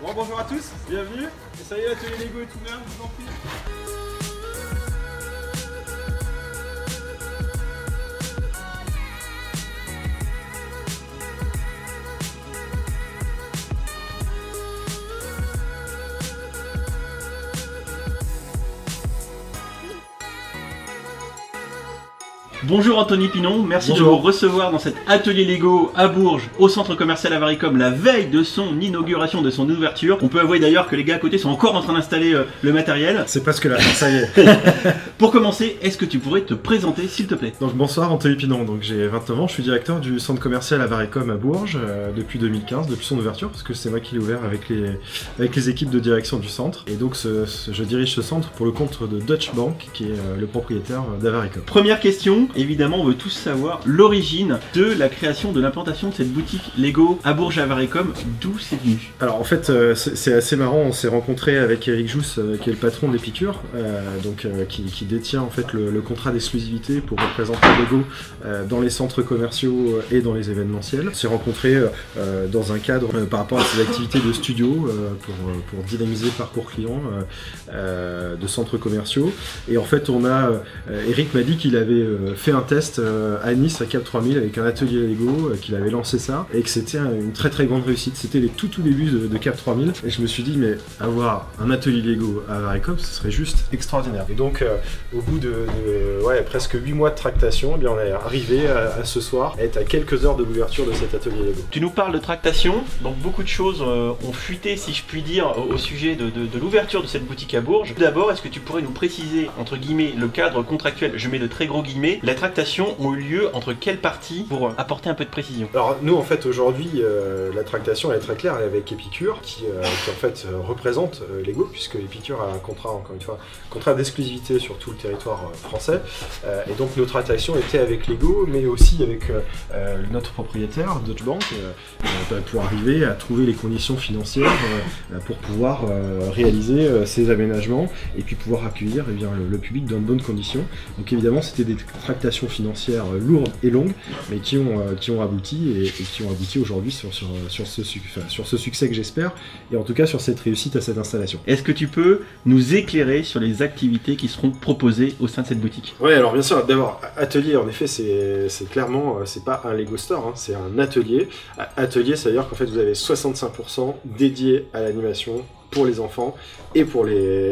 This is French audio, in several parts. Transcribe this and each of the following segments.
Bon, bonjour à tous, bienvenue. Et ça y est, l'atelier Lego est ouvert, je vous en prie. Bonjour Anthony Pinon, merci Bonjour. de vous recevoir dans cet atelier Lego à Bourges, au centre commercial Avaricom, la veille de son inauguration, de son ouverture. On peut avouer d'ailleurs que les gars à côté sont encore en train d'installer le matériel. C'est presque là, ça y est. Pour commencer, est-ce que tu pourrais te présenter s'il te plaît? Donc bonsoir, Anthony Pinon, donc j'ai 29 ans, je suis directeur du centre commercial Avaricom à Bourges depuis 2015, depuis son ouverture, parce que c'est moi qui l'ai ouvert avec les équipes de direction du centre. Et donc je dirige ce centre pour le compte de Deutsche Bank, qui est le propriétaire d'Avaricom. Première question, évidemment on veut tous savoir l'origine de la création, de l'implantation de cette boutique Lego à Bourges Avaricom, d'où c'est venu? Alors en fait c'est assez marrant, on s'est rencontré avec Eric Jousse qui est le patron d'Épicure, qui détient en fait le contrat d'exclusivité pour représenter Lego dans les centres commerciaux et dans les événementiels. On s'est rencontré dans un cadre par rapport à ses activités de studio pour dynamiser le parcours client de centres commerciaux. Et en fait Eric m'a dit qu'il avait fait un test à Nice à Cap 3000 avec un atelier Lego, qu'il avait lancé ça et que c'était une très très grande réussite. C'était les tout débuts de Cap 3000 et je me suis dit mais avoir un atelier Lego à Avaricom ce serait juste extraordinaire. Et donc au bout de presque 8 mois de tractation, eh bien, on est arrivé à ce soir à être à quelques heures de l'ouverture de cet atelier Lego. Tu nous parles de tractation, donc beaucoup de choses ont fuité, si je puis dire, au sujet de l'ouverture de cette boutique à Bourges. Tout d'abord, est-ce que tu pourrais nous préciser, entre guillemets, le cadre contractuel, je mets de très gros guillemets, la tractation ont eu lieu entre quelles parties pour apporter un peu de précision? Alors nous en fait aujourd'hui la tractation elle est très claire, elle est avec Épicure qui en fait représente Lego, puisque Épicure a un contrat, encore une fois, contrat d'exclusivité sur tout le territoire français, et donc notre tractation était avec Lego mais aussi avec notre propriétaire Deutsche Bank pour arriver à trouver les conditions financières pour pouvoir réaliser ces aménagements et puis pouvoir accueillir eh bien, le public dans de bonnes conditions. Donc évidemment c'était des tractations financières lourdes et longues mais qui ont abouti et qui ont abouti aujourd'hui sur ce succès que j'espère, et en tout cas sur cette réussite à cette installation. Est-ce que tu peux nous éclairer sur les activités qui seront proposées au sein de cette boutique? Oui, alors bien sûr, d'abord, atelier, en effet, c'est clairement, c'est pas un Lego Store, hein, c'est un atelier. Atelier, ça veut dire qu'en fait, vous avez 65% dédié à l'animation pour les enfants et pour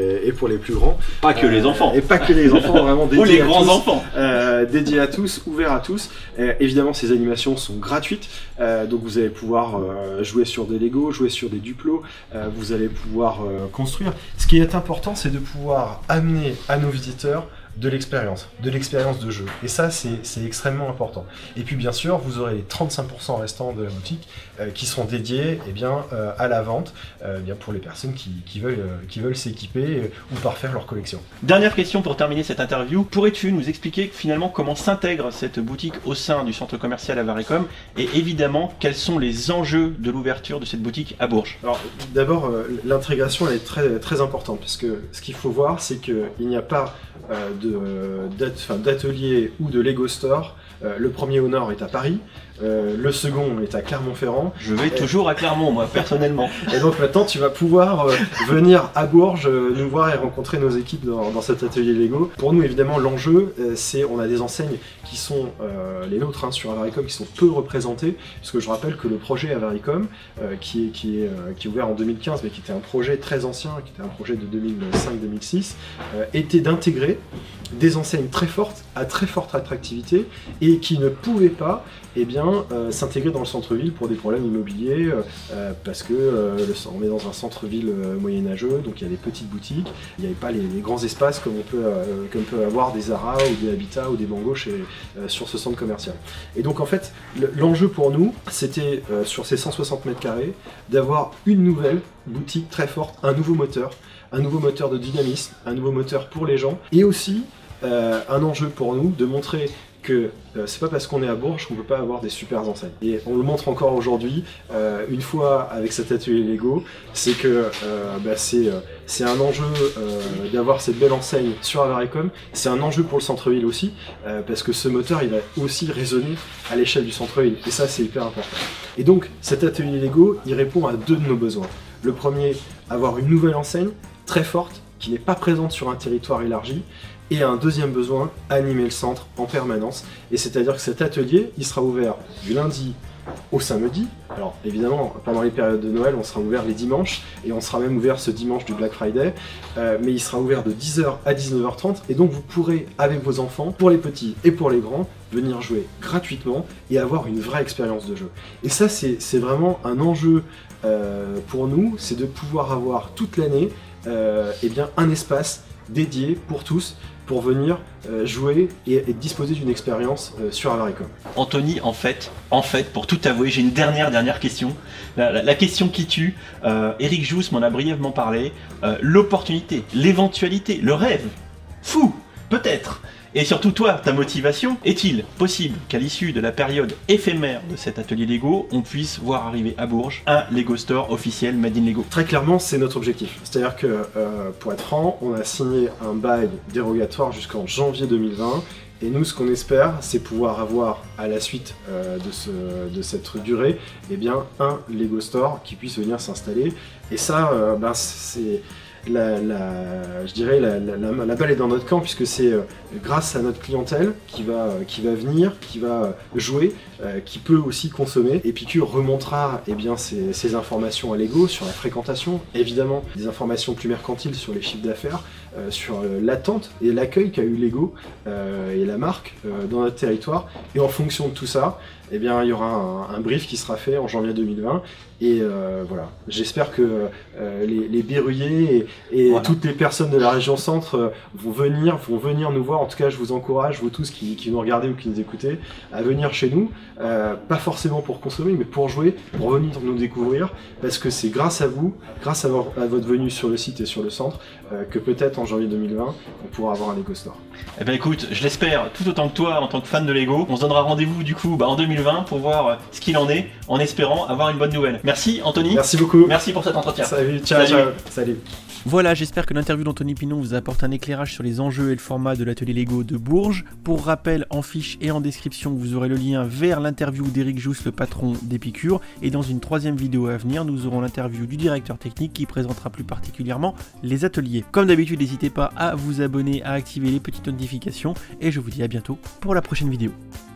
les plus grands. Pas que les enfants. Et pas que les enfants, vraiment dédiés Ou les à grands tous, enfants. dédiés à tous, ouverts à tous. Évidemment, ces animations sont gratuites, donc vous allez pouvoir jouer sur des Lego, jouer sur des Duplo, vous allez pouvoir construire. Ce qui est important, c'est de pouvoir amener à nos visiteurs de l'expérience de jeu. Et ça, c'est extrêmement important. Et puis bien sûr, vous aurez les 35% restants de la boutique qui seront dédiés eh bien, à la vente bien pour les personnes qui veulent s'équiper ou parfaire leur collection. Dernière question pour terminer cette interview. Pourrais-tu nous expliquer finalement comment s'intègre cette boutique au sein du centre commercial Avaricom et évidemment quels sont les enjeux de l'ouverture de cette boutique à Bourges? Alors d'abord, l'intégration elle est très, très importante parce que ce qu'il faut voir, c'est qu'il n'y a pas d'atelier ou de Lego Store. Le premier au nord est à Paris, le second est à Clermont-Ferrand. Je vais toujours à Clermont, moi, personnellement. Et donc maintenant, tu vas pouvoir venir à Bourges, nous voir et rencontrer nos équipes dans cet atelier Lego. Pour nous, évidemment, l'enjeu, c'est on a des enseignes qui sont les nôtres hein, sur Avaricom, qui sont peu représentées, parce que je rappelle que le projet Avaricom, qui est ouvert en 2015, mais qui était un projet très ancien, qui était un projet de 2005-2006, était d'intégrer des enseignes très fortes, à très forte attractivité, et qui ne pouvaient pas eh bien, s'intégrer dans le centre-ville pour des problèmes immobiliers, parce que on est dans un centre-ville moyenâgeux, donc il y a des petites boutiques, il n'y avait pas les grands espaces comme peut avoir des Zara ou des Habitat ou des Mango sur ce centre commercial. Et donc en fait, l'enjeu pour nous, c'était sur ces 160 mètres carrés, d'avoir une nouvelle boutique très forte, un nouveau moteur de dynamisme, un nouveau moteur pour les gens, et aussi un enjeu pour nous de montrer que c'est pas parce qu'on est à Bourges qu'on peut pas avoir des super enseignes. Et on le montre encore aujourd'hui, une fois avec cet atelier Lego, c'est que c'est un enjeu d'avoir cette belle enseigne sur Avaricom, c'est un enjeu pour le centre-ville aussi, parce que ce moteur il va aussi résonner à l'échelle du centre-ville, et ça c'est hyper important. Et donc cet atelier Lego, il répond à deux de nos besoins. Le premier, avoir une nouvelle enseigne très forte, qui n'est pas présente sur un territoire élargi. Et un deuxième besoin, animer le centre en permanence. Et c'est-à-dire que cet atelier, il sera ouvert du lundi au samedi. Alors évidemment, pendant les périodes de Noël, on sera ouvert les dimanches, et on sera même ouvert ce dimanche du Black Friday, mais il sera ouvert de 10h à 19h30, et donc vous pourrez, avec vos enfants, pour les petits et pour les grands, venir jouer gratuitement et avoir une vraie expérience de jeu. Et ça, c'est vraiment un enjeu pour nous, c'est de pouvoir avoir toute l'année eh bien, un espace dédié pour tous, pour venir jouer et disposer d'une expérience sur Avaricom. Anthony, en fait, pour tout avouer, j'ai une dernière question. La question qui tue, Eric Jousse m'en a brièvement parlé, l'opportunité, l'éventualité, le rêve, fou, peut-être. Et surtout toi, ta motivation, est-il possible qu'à l'issue de la période éphémère de cet atelier Lego, on puisse voir arriver à Bourges un Lego Store officiel Made in Lego? Très clairement, c'est notre objectif. C'est-à-dire que, pour être franc, on a signé un bail dérogatoire jusqu'en janvier 2020. Et nous, ce qu'on espère, c'est pouvoir avoir, à la suite de cette durée, eh bien, un Lego Store qui puisse venir s'installer. Et ça, c'est... je dirais la balle est dans notre camp, puisque c'est grâce à notre clientèle qui va venir, qui va jouer, qui peut aussi consommer. Epicure remontera eh bien, ces informations à Lego sur la fréquentation, évidemment des informations plus mercantiles sur les chiffres d'affaires, sur l'attente et l'accueil qu'a eu Lego et la marque dans notre territoire. Et en fonction de tout ça, eh bien, il y aura un brief qui sera fait en janvier 2020. Et voilà, j'espère que les Berruyers et voilà, toutes les personnes de la région centre vont venir nous voir. En tout cas, je vous encourage, vous tous qui nous regardez ou qui nous écoutez, à venir chez nous. Pas forcément pour consommer, mais pour jouer, pour venir nous découvrir. Parce que c'est grâce à vous, grâce à votre venue sur le site et sur le centre, que peut-être en janvier 2020, on pourra avoir un Lego Store. Eh ben écoute, je l'espère tout autant que toi en tant que fan de Lego. On se donnera rendez-vous du coup en 2020 pour voir ce qu'il en est, en espérant avoir une bonne nouvelle. Merci Anthony. Merci beaucoup. Merci pour cet entretien. Salut, ciao. Salut. Voilà, j'espère que l'interview d'Anthony Pinon vous apporte un éclairage sur les enjeux et le format de l'atelier Lego de Bourges. Pour rappel, en fiche et en description, vous aurez le lien vers l'interview d'Eric Jousse, le patron d'Epicure. Et dans une troisième vidéo à venir, nous aurons l'interview du directeur technique qui présentera plus particulièrement les ateliers. Comme d'habitude, n'hésitez pas à vous abonner, à activer les petites notifications. Et je vous dis à bientôt pour la prochaine vidéo.